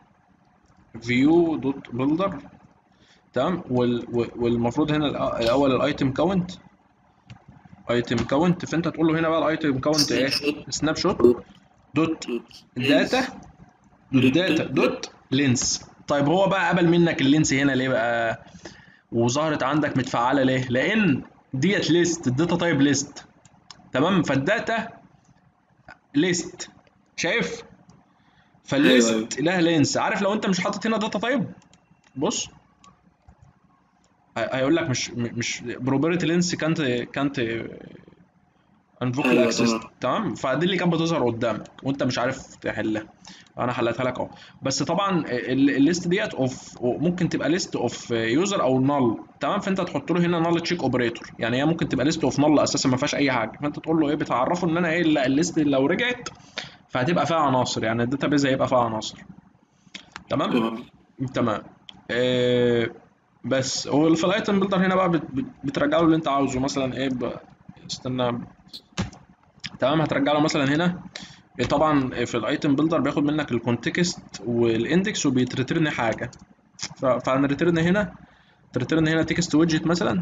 S1: view دوت builder. تمام. وال... وال- والمفروض هنا الأ- الاول الايتم كاونت، ايتم كاونت. فانت تقول له هنا بقى الايتم كاونت
S2: سناب
S1: ايه؟
S2: شوت
S1: سناب شوت
S2: دوت
S1: دوت
S2: دوت
S1: داتا
S2: لينز
S1: دوت
S2: دوت
S1: داتا
S2: دوت لينز.
S1: دوت لينس. طيب هو بقى قبل منك اللينس هنا ليه بقى وظهرت عندك متفعله ليه؟ لان ديت ليست، الداتا تايب ليست. تمام. فالداتا ليست، شايف؟
S2: ايوه ايوه
S1: فالليست لها لينس. عارف لو انت مش حاطط هنا داتا تايب، بص هي- هيقول لك مش مش بروبرتي لينس كانت كانت انفوكد
S2: ايوه
S1: اكسس.
S2: تمام.
S1: تمام. فدي اللي كانت بتظهر قدامك وانت مش عارف تحلها. انا حلتها لك اهو. بس طبعا ال- الليست ديت اوف ممكن تبقى ليست اوف يوزر او نال. تمام. فانت تحط له هنا نال تشيك اوبريتور، يعني هي ممكن تبقى ليست اوف نال اساسا ما فيهاش اي حاجه. فانت تقول له ايه، بتعرفه ان انا ايه لا، الليست لو رجعت فهتبقى فيها عناصر، يعني الداتا بيز هيبقى فيها عناصر. تمام.
S2: تمام.
S1: تمام. آه بس هو في الايتم بيلدر هنا بقى بت- بت- بترجع له اللي انت عاوزه. مثلا ايه ب- استنى. تمام. هترجع له مثلا هنا إيه، طبعا في الايتم بيلدر بياخد منك الكونتكست والاندكس وبيتريترن حاجه. ف- فهنريترن هنا، تريترن هنا تكست ويدجت مثلا.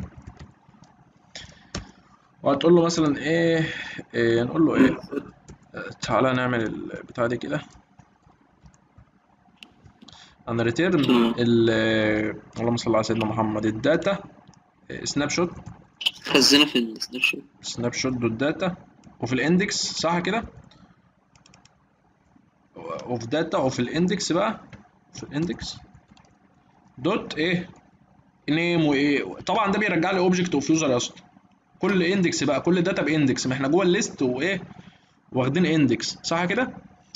S1: وهتقول له مثلا ايه, إيه نقول له ايه. تعالى نعمل البتاع دي كده. هنريترن
S2: تمام.
S1: ال اللهم صل على سيدنا محمد الداتا سناب شوت.
S2: خزنها في السناب شوت.
S1: سناب شوت دوت داتا وفي الاندكس، صح كده؟ وفي داتا وفي الاندكس بقى، في الاندكس دوت ايه نيم. وايه طبعا ده بيرجع لي اوبجكت اوف يوزر يا اسطى. كل اندكس بقى، كل داتا باندكس، ما احنا جوه الليست وايه واخدين اندكس، صح كده؟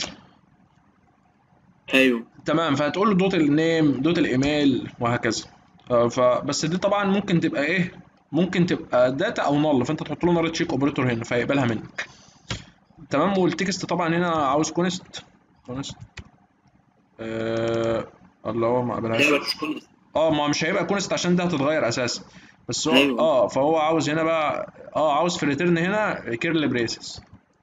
S2: ايوه
S1: تمام. فهتقول له دوت النيم دوت الايميل وهكذا. آه، فبس دي طبعا ممكن تبقى ايه، ممكن تبقى داتا او نل. فانت تحط له نل تشيك اوبريتور هنا فيقبلها منك. تمام. والتكست طبعا هنا عاوز كونست. كونست آه اللي هو ما قبلهاش.
S2: ايوه تكون.
S1: اه ما مش هيبقى كونست عشان ده هتتغير اساسا. بس هو
S2: ايوه
S1: اه فهو عاوز هنا بقى اه عاوز في الريتيرن هنا كيرل بريسز.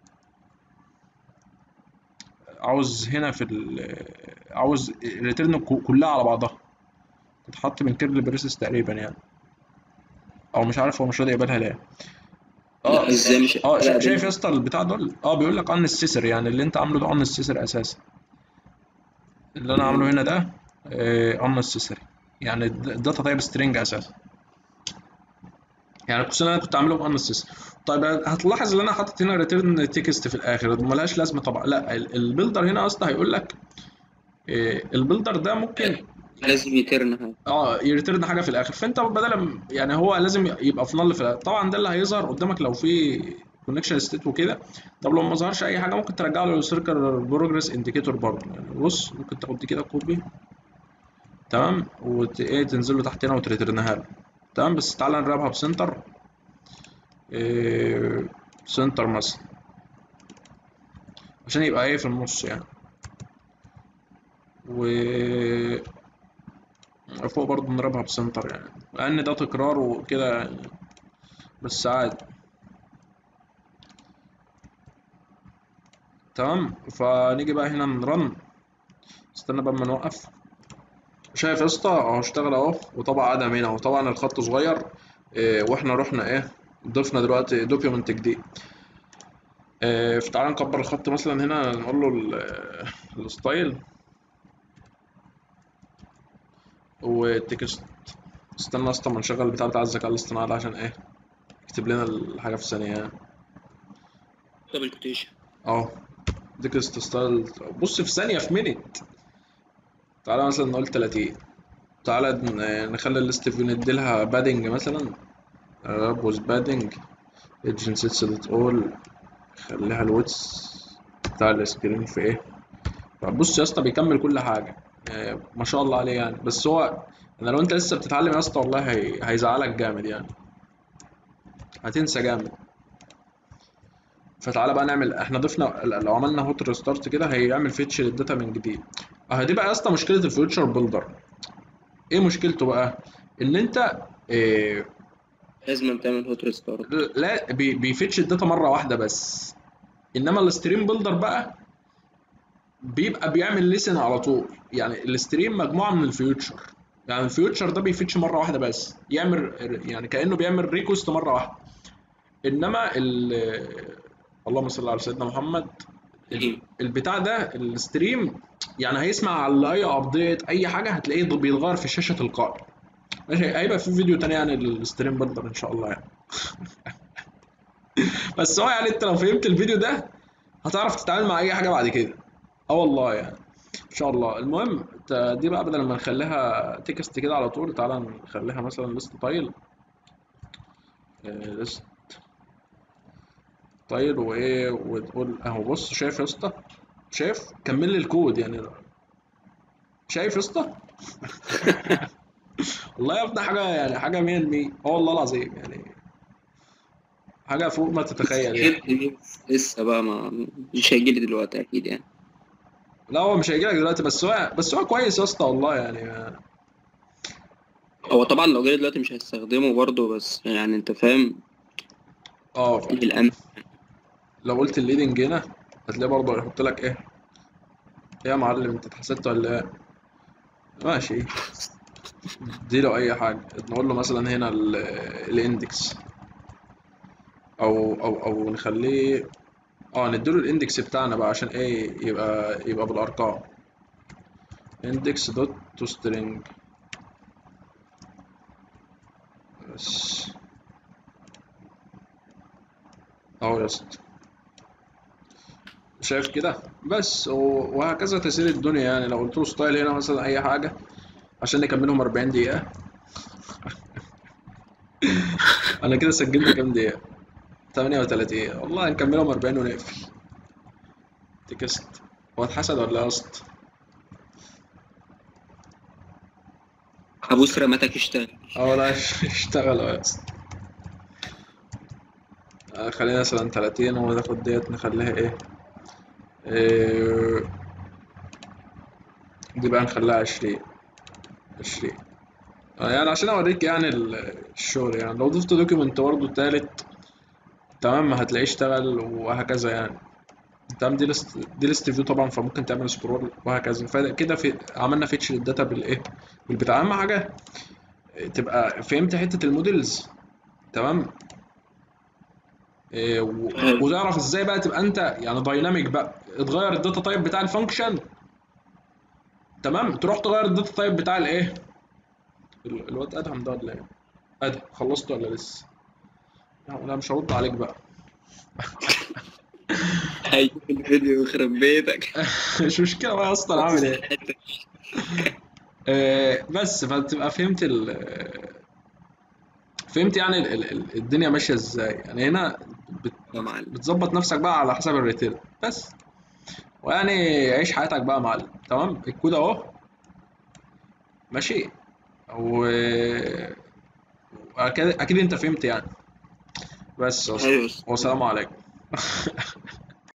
S1: عاوز هنا في ال عاوز الريتيرن كلها على بعضها تتحط من كيرل بريسز تقريبا يعني. او مش عارف هو مش راضي يقبلها ليه. اه
S2: لا ازاي مش
S1: اه
S2: لا
S1: شا- شايف يا
S2: قابلها.
S1: اسطى البتاع دول اه بيقول لك ان السيسر، يعني اللي انت عامله ده ان السيسر اساسا. اللي انا عامله
S2: ايوه
S1: هنا ده ان السيسر، يعني الداتا تايب سترينج اساسا. يعني القوسين اللي انا كنت عاملهم ان السيسر. طيب هتلاحظ ان انا حاطط هنا ريتيرن تكست في الاخر ملهاش لازمه طبعا. لا ال- البيلدر هنا اصلا هيقول لك إيه، البيلدر ده ممكن
S2: لازم يترن حاجه.
S1: اه يرترن حاجه في الاخر. فانت بدل ما- يعني هو لازم يبقى في نل في الآخر. طبعا ده اللي هيظهر قدامك لو في كونكشن ستيت وكده. طب لو ما ظهرش اي حاجه ممكن ترجع له السيركل بروجرس انديكيتور برضه. يعني بص ممكن تاخد دي كده كوبي. تمام. وت ايه تنزل له تحت هنا وتريترنها له. تمام. بس تعالى نرابها بسنتر. إيه سنتر مثلا عشان يبقى ايه في النص يعني. و فوق برضه نرابها بسنتر يعني لان ده تكرار وكده يعني. بس عادي. تمام. فنيجي بقى هنا نرن. استنى بقى اما نوقف. شايف يا اسطى اهو اشتغل اهو وطبع ادم هنا وطبعا الخط صغير. إيه واحنا رحنا ايه ضفنا دلوقتي دوكيومنت جديد. إيه فتعالى نكبر الخط مثلا هنا نقول له ال- الستايل والتكست. استنى اصلا ما نشغل البتاع بتاع الذكاء الاصطناعي ده عشان ايه يكتب لنا الحاجه في ثانيه يعني.
S2: دبل كوتيشن.
S1: اهو تكست ستايل. بص في ثانيه في مينيت. تعالى مثلا نقول ثلاثين. تعالى ن- نخلي الليست فيو نديلها بادنج مثلا. بوز بادنج ايدجن سيتس دوت اول. خليها الويتس بتاع السكرين في ايه. بص يا اسطى بيكمل كل حاجه. آه، ما شاء الله عليه يعني. بس هو انا لو انت لسه بتتعلم يا اسطى والله هي... هيزعلك جامد يعني. هتنسى جامد. فتعالى بقى نعمل احنا ضفنا لو عملنا هوت ريستارت كده هيعمل فيتش للداتا من جديد. اه دي بقى يا اسطى مشكله الفيوتشر بيلدر. ايه مشكلته بقى؟ ان انت إيه
S2: لازم تعمل هوت ريستارت.
S1: لا بي- بيفتش الداتا مره واحده بس. انما الستريم بيلدر بقى بيبقى بيعمل ليسن على طول. يعني الستريم مجموعه من الفيوتشر. يعني الفيوتشر ده بيفتش مره واحده بس، يعمل يعني كانه بيعمل ريكوست مره واحده. انما ال اللهم صل على سيدنا محمد. ال-
S2: ايه.
S1: البتاع ده الستريم يعني هيسمع على اي ابديت اي حاجه هتلاقيه بيتغير في الشاشه تلقائي. ماشي، هيبقى في فيديو تاني عن الستريم بيلدر ان شاء الله يعني. بس هو يعني انت لو فهمت الفيديو ده هتعرف تتعامل مع اي حاجه بعد كده. اه والله يعني ان شاء الله. المهم ت- دي بقى بدل ما نخليها تكست كده على طول، تعالى نخليها مثلا ليست تايل. ليست تايل وايه، وتقول اهو بص شايف يا اسطى؟ شايف؟ كمل لي الكود يعني. شايف يا اسطى؟ والله يا ابني حاجه يعني حاجه مية بالمية. اه والله العظيم يعني حاجه فوق ما
S2: بس
S1: تتخيل يعني.
S2: الحته دي لسه بقى ما مش هيجيلي دلوقتي اكيد يعني.
S1: لا هو مش هيجي لك دلوقتي، بس هو بس هو كويس يا اسطى والله يعني.
S2: هو طبعا لو جالي دلوقتي مش هستخدمه برضه، بس يعني انت فاهم.
S1: اه فاهم.
S2: للأمن.
S1: لو قلت الليدنج هنا هتلاقيه برضه هيحط لك ايه. ايه يا معلم انت اتحسدت ولا ايه؟ ماشي. دي له اي حاجه، نقول له مثلا هنا ال- الاندكس، او او او نخليه اه نديله الاندكس بتاعنا بقى عشان ايه يبقى يبقى بالارقام. اندكس دوت تو سترينج بس. اهو يا اسطى شايف كده بس. و- وهكذا تسير الدنيا يعني. لو قلت له ستايل هنا مثلا اي حاجه عشان نكملهم أربعين دقيقه. انا كده سجلنا كام دقيقه؟ ثمانية وثلاثين. والله هنكملهم أربعين ونقفل. تكست. هو اتحسد ولا يا اسطى؟
S2: ابوس رماتك اشتغل.
S1: اه لا اشتغل اه يا اسطى. آه، خلينا مثلا ثلاثين وناخد ديت نخليها ايه, إيه دي بقى نخليها عشرين. عشرين. آه، يعني عشان اوريك يعني ال- الشغل يعني. لو ضفت دوكيمنت برضه تالت تمام هتلاقيه اشتغل وهكذا يعني. تمام. دي ليست دي ليست فيو طبعا، فممكن تعمل سكرول وهكذا. فكده في عملنا فيتش للداتا بالايه بالبتاع. اهم حاجه تبقى فهمت حته المودلز. تمام. إيه، و-
S2: حلو.
S1: وتعرف ازاي بقى تبقى انت يعني دايناميك بقى تغير الداتا تايب بتاع الفانكشن. تمام. تروح تغير الداتا تايب بتاع الايه. ال- الواد ادهم ده ولا ايه؟ ادهم خلصت ولا لسه؟ لا مش هرد عليك بقى.
S2: هيجيب الفيديو يخرب بيتك.
S1: مش مشكله بقى اصلا عامل
S2: بص
S1: ايه.
S2: الحته.
S1: آه، بس فتبقى فهمت ال فهمت يعني ال- ال- ال- الدنيا ماشيه ازاي يعني. هنا بت-
S2: يا معلم.
S1: بتظبط نفسك بقى على حسب الريتيرن بس. ويعني عيش حياتك بقى يا معلم. تمام. الكود اهو ماشي. و اكيد اكيد انت فهمت يعني. بس يا اسطى
S2: ايوه.
S1: والسلام عليكم.